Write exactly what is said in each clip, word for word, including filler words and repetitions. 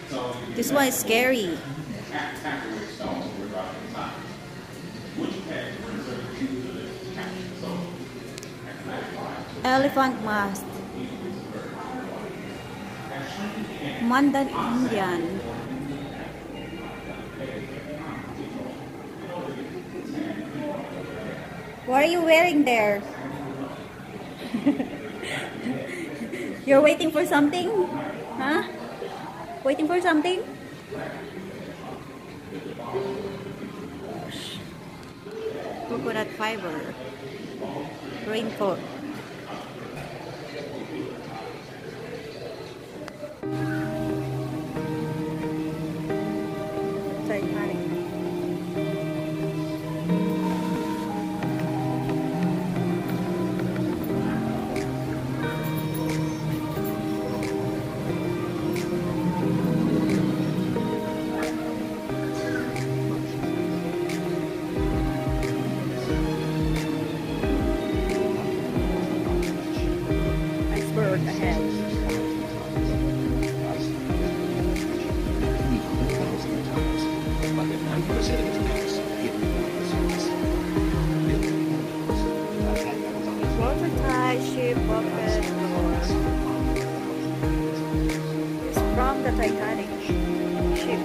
This one is scary. Elephant mask. Mandan Indian. What are you wearing there? You're waiting for something? Huh? Waiting for something? Coconut fiber. Raincoat. Titanic. Iceberg ahead. Watertight ship bucket door. It's from the Titanic ship.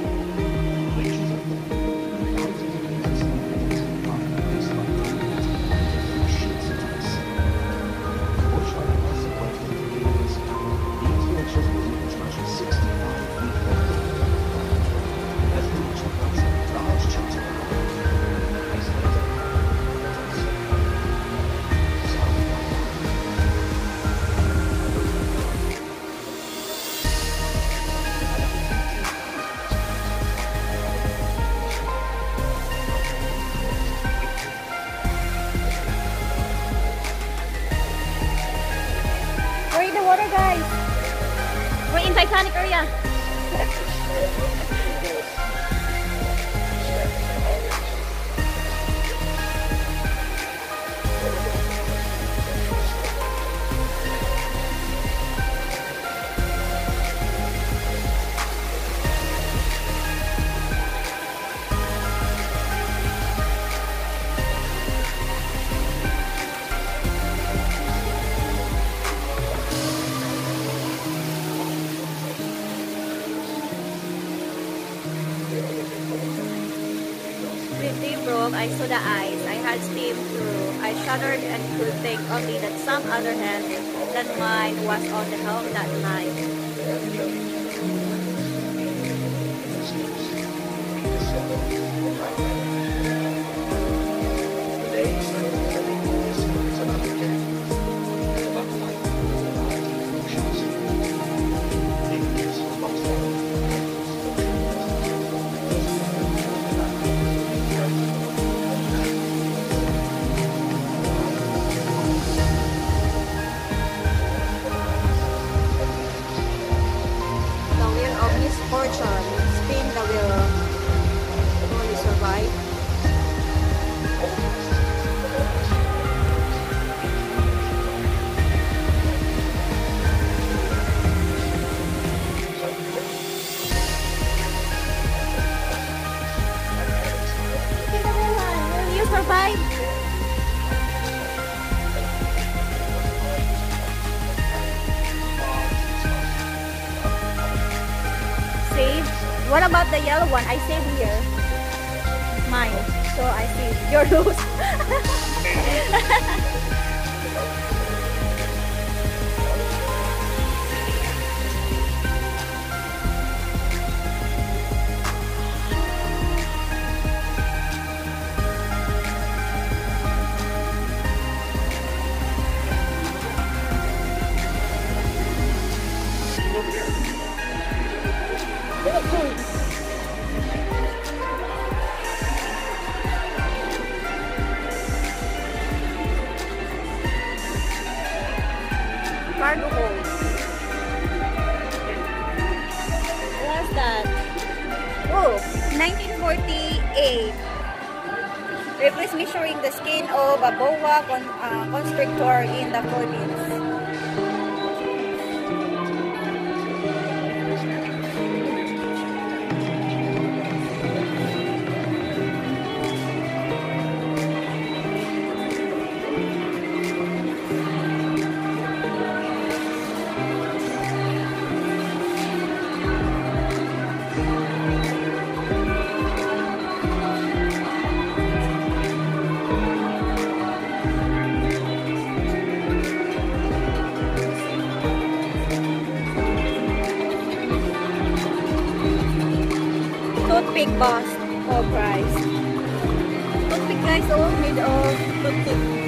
We're in the water, guys. We're in Titanic area. Briefly broke, I saw the ice. I had steam through. I shuddered and could think only that some other hand than mine was on the helm that night. Misfortune, spin the wheel. Will you survive? Will you survive? Save. What about the yellow one? I save here. Mine. So I save. You're loose. Cargo hold. What's that? Oh, nineteen forty-eight. Replace measuring the skin of a boa con uh, constrictor in the Philippines. big bust of rice. Toothpick guys, all made of toothpick.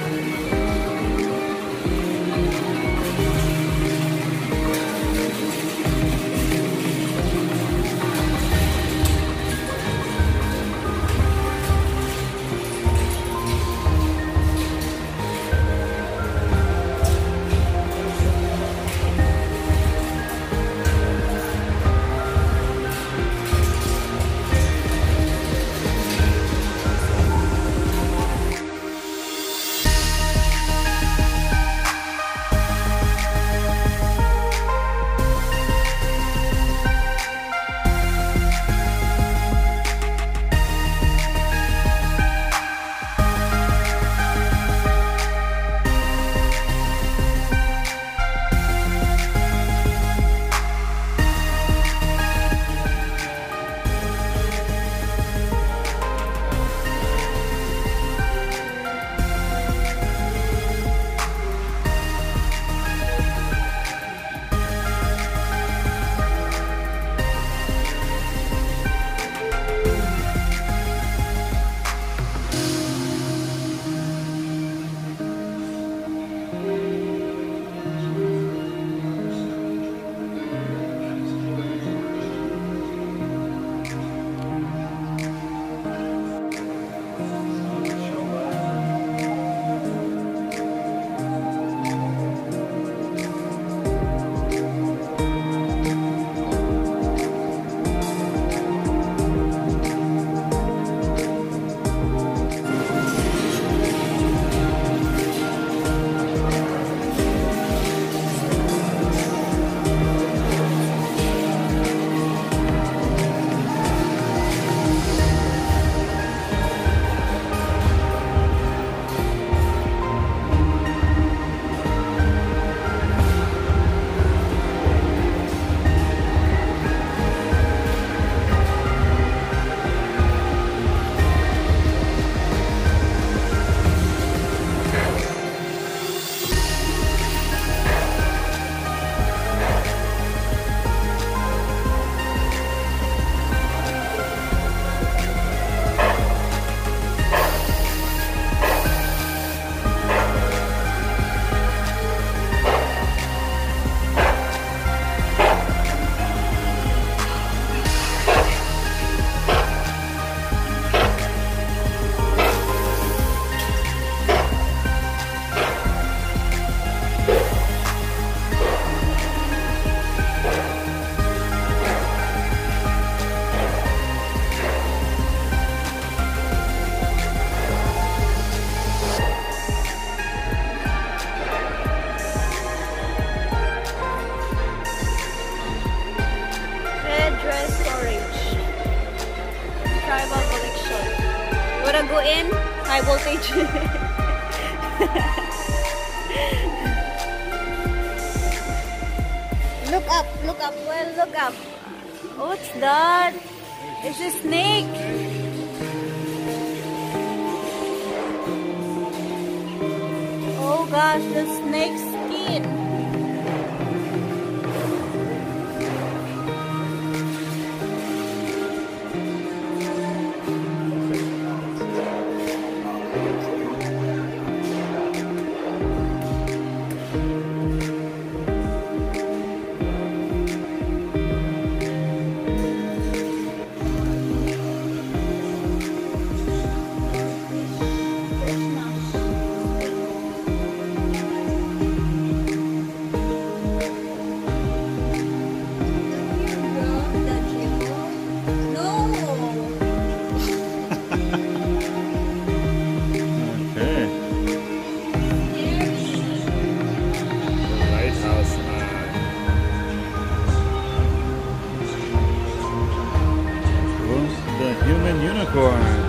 Wanna go in? High voltage. Look up, look up, well, look up. What's that? It's a snake. Oh gosh, the snake's skin. Human unicorn.